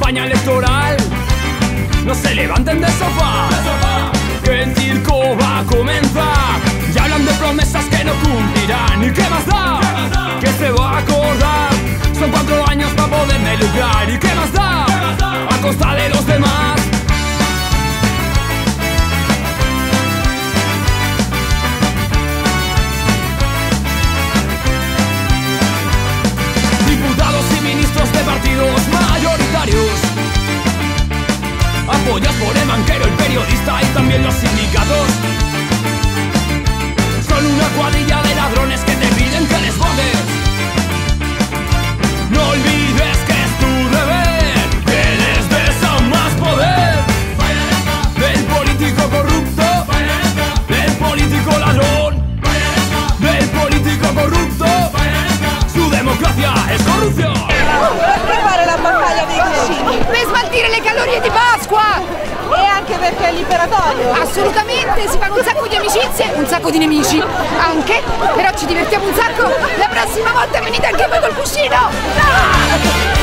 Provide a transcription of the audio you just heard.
campaña electoral. No se levanten del sofá, que el circo va a comenzar. Ya hablan de promesas que no cumplirán. ¿Y qué más da? ¿Qué se va a acordar? Son 4 años para poderme lucrar. ¿Y qué más da? A costa de los demás. Diputados y ministros de partidos mayoritarios, apoyados por el banquero, el periodista y también los sindicatos. Son una cuadrilla de ladrones que te piden que les votes. No olvides que es tu deber, que les des aún más poder. Del político corrupto, del político ladrón, del político corrupto. Su democrazia es corrupción. Perché fare la battaglia dei cuscini? Per smaltire le calorie di Pasqua! E anche perché è liberatorio? Assolutamente, si fanno un sacco di amicizie, un sacco di nemici anche, però ci divertiamo un sacco. La prossima volta venite anche voi col cuscino! Ah!